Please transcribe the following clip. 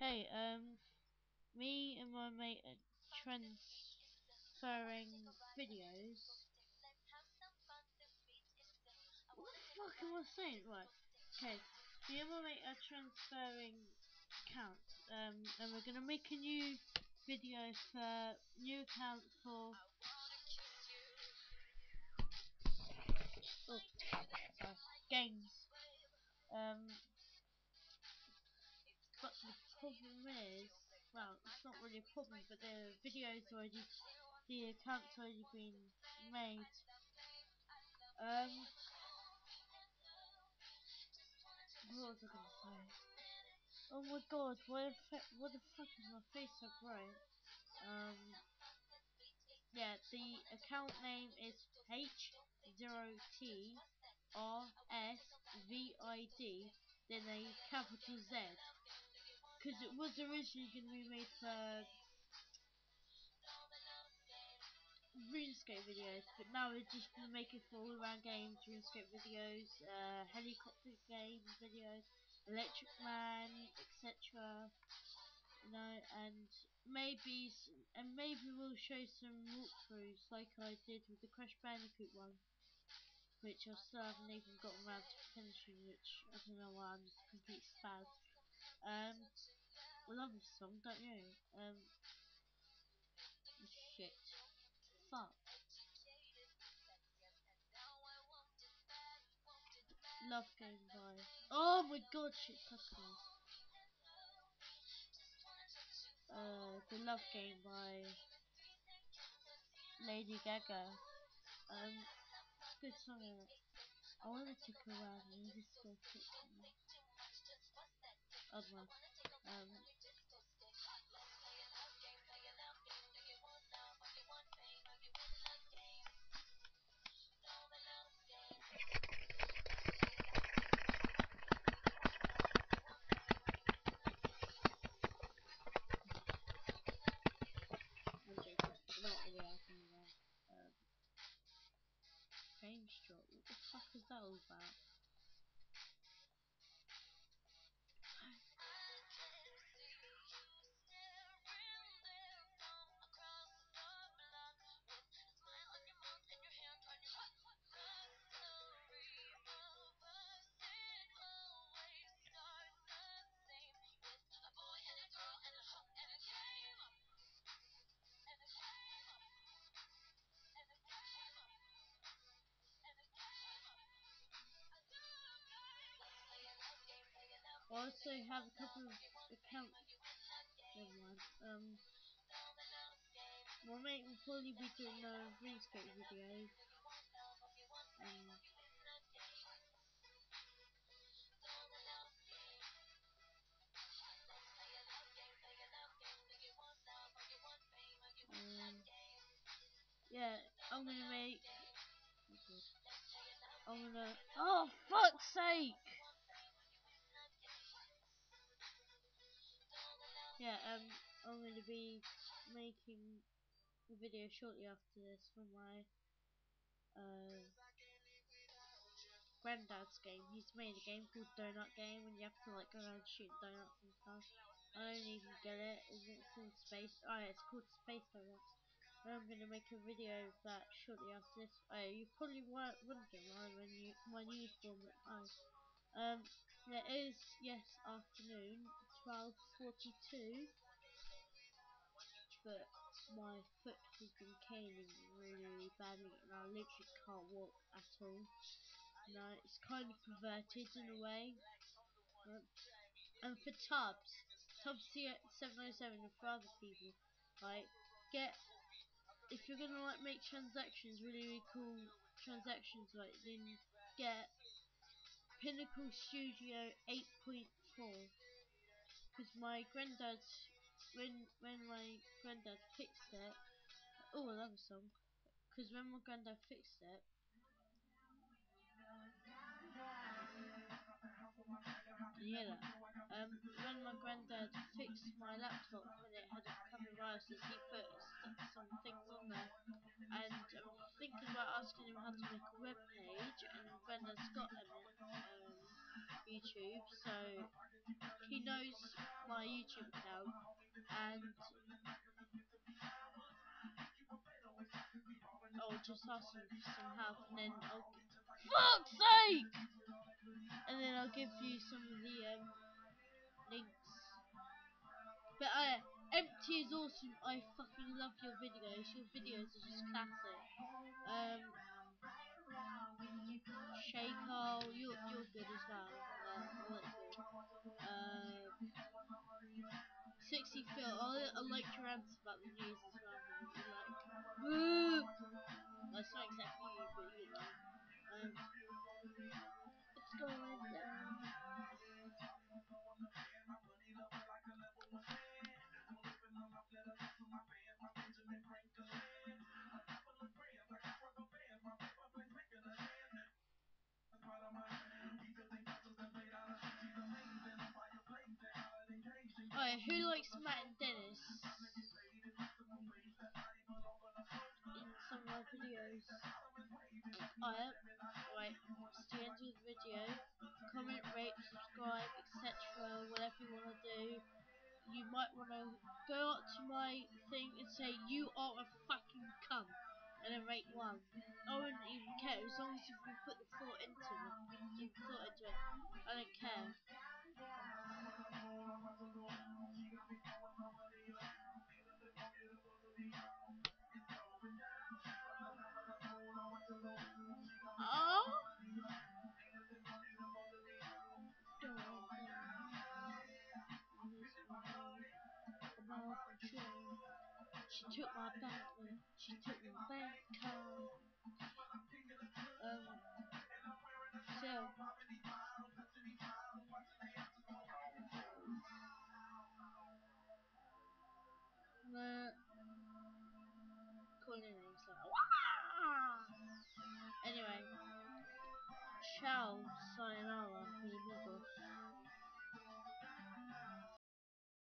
Hey, me and my mate are transferring videos. What the fuck am I saying? Right, okay. Me and my mate are transferring accounts. And we're gonna make a new video for new account for. Oh, sorry, games. Um, but the problem is, well, it's not really a problem, but the account's already been made. What was I gonna say? Oh my god, what the fuck is my face so bright? Yeah, the account name is H0TRSVID, then a capital Z. Because it was originally going to be made for RuneScape videos, but now we're just going to make it for all around games, RuneScape videos, helicopter game videos, Electric Man, etc. You know, and maybe we'll show some walkthroughs like I did with the Crash Bandicoot one, which I still haven't even gotten around to finishing, which I don't know why I'm just a complete spaz. I love this song, don't you? Shit. Fuck. Love Game by. Oh my god, shit, customers. The Love Game by Lady Gaga. It's a good song, isn't it? I want to take her around and just go fit me. I don't know. I'm joking. I'm not really asking about Fame Strut. What the fuck is that all about? I also have a couple of accounts. Never mind. My mate will probably be doing a RuneScape video. Yeah, I'm gonna make. Oh, fuck's sake! Yeah, I'm gonna be making a video shortly after this for my granddad's game. He's made a game called Donut Game, and you have to like go around shooting donuts and stuff. I don't even get it. It's in space. Oh, yeah, it's called Space Donuts. And I'm gonna make a video of that shortly after this. Oh, you probably weren't wondering why my uniform looked nice. It is, yes, afternoon, 12:42, but my foot has been caning really badly and I literally can't walk at all. No, it's kind of perverted in a way. And for Tubbs C707 and for other people, like, if you're gonna like make transactions, really cool transactions, like, then get Pinnacle Studio 8.4, because my granddad, when my granddad fixed it, oh, I love a song, because when my granddad fixed it, can you hear that? When my granddad fixed my laptop when it had a couple of viruses, he put some things on there, and I'm thinking about asking him how to make a web page, and granddad's got YouTube, so he knows my YouTube account, and I'll just ask them for some help, and then fuck's sake! And then I'll give you some of the links. But Empty is awesome. I fucking love your videos. Your videos are just classic. Shay Carl, you're good as well. I like you. 60 Phil, I like your answer about the news as well. You're like, boo! That's not exactly you, but you know. It's going down. Alright, who likes Matt and Dennis in some of my videos? Alright, right, it's the end of the video. Comment, rate, subscribe, etc. Whatever you want to do. You might want to go up to my thing and say, you are a fucking cunt, and then rate 1. I wouldn't even care, as long as you put the thought into it. You thought into it. I don't care. Oh! She took my Bentley. She took my bank card. So calling her names like Wah! Anyway, ciao, sign